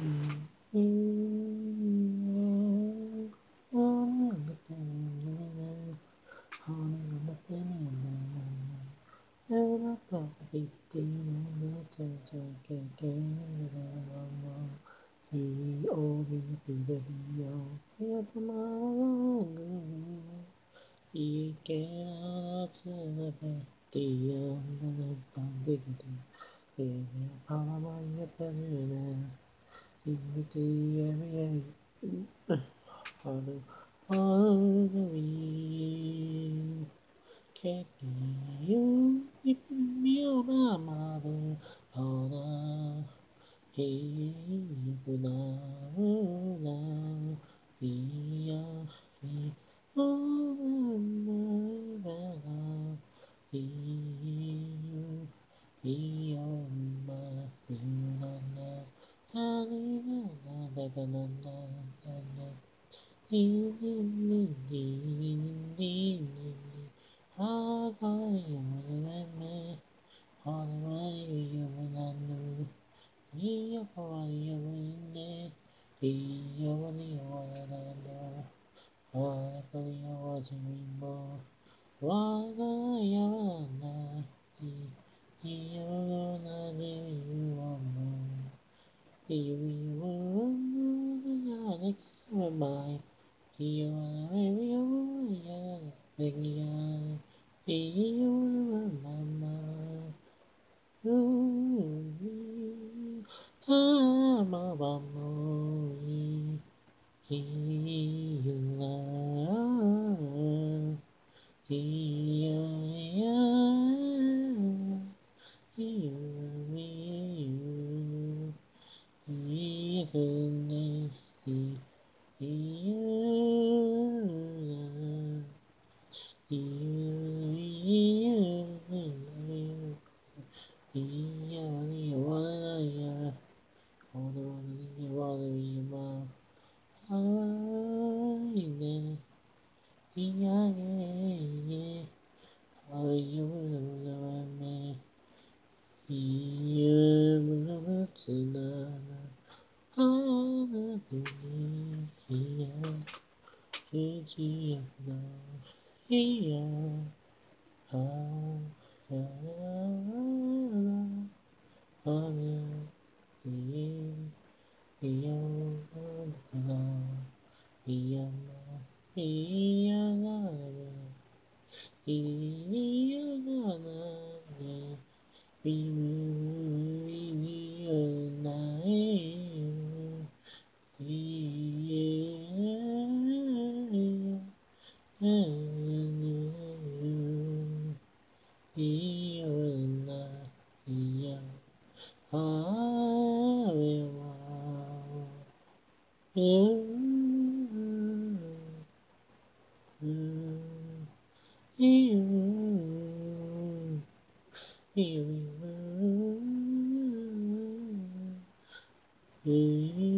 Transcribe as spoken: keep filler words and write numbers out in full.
いけなつべてやんなたんできて、ええ、パワマンやったね、いみてやめや、ある、あるい、けきゆ、いみよままで、あら、いくなうな、いや、い、おんなら、いゆ、いよま、いなな、ありなな、だだなな、だな、いにににににに、あがよめめ、はらいよなぬ、いやかわいよね、いやわにわらな、あやかりやわじみも、わがやわな、い、いよなにゆわも、いよいよなにきわまい、いよなによや、ねぎや、いよわまま、うーあまばもい、いゆな、いやいや、いゆいゆ、いふね、い、いゆな、いゆいゆ、いやにわないや、ほどにわるいま、はわいね、いやげ、あゆるわめ、いゆむつな、あなぶに、いや、ふじやな、いや、あ、あ、あ、あ、い、いや、だから、いやな、いやがな、いやがな、いむいよないよ、いえ、いよないや、あれは、うん、うん、いよ、いよ、いよ、